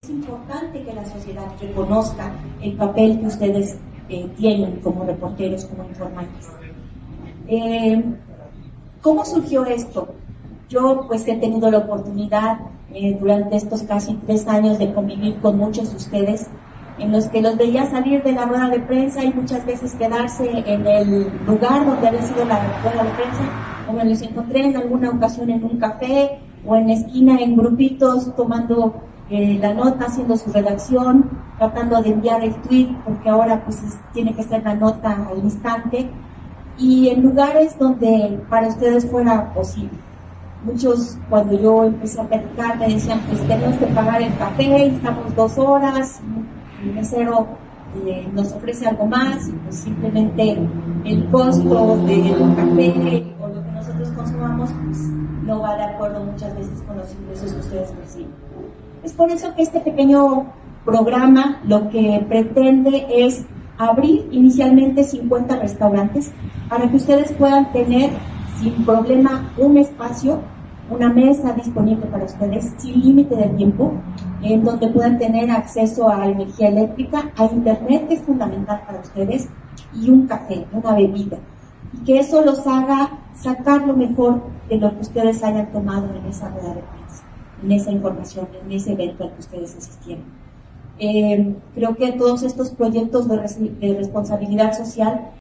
Es importante que la sociedad reconozca el papel que ustedes tienen como reporteros, como informantes. ¿Cómo surgió esto? Yo pues he tenido la oportunidad durante estos casi 3 años de convivir con muchos de ustedes, en los que los veía salir de la rueda de prensa y muchas veces quedarse en el lugar donde había sido la rueda de prensa, o me los encontré en alguna ocasión en un café o en la esquina en grupitos tomando la nota, haciendo su redacción, tratando de enviar el tweet, porque ahora pues tiene que ser la nota al instante, y en lugares donde para ustedes fuera posible. Muchos, cuando yo empecé a platicar, me decían, pues tenemos que pagar el café, estamos 2 horas, el mesero nos ofrece algo más, y pues simplemente el costo del café o lo que nosotros consumamos pues no va de acuerdo muchas veces con los ingresos que ustedes perciben. Es por eso que este pequeño programa lo que pretende es abrir inicialmente 50 restaurantes para que ustedes puedan tener sin problema un espacio, una mesa disponible para ustedes sin límite de tiempo, en donde puedan tener acceso a energía eléctrica, a internet, que es fundamental para ustedes, y un café, una bebida, y que eso los haga sacar lo mejor de lo que ustedes hayan tomado en esa rueda de prensa, en esa información, en ese evento al que ustedes asistieron. Creo que todos estos proyectos de responsabilidad social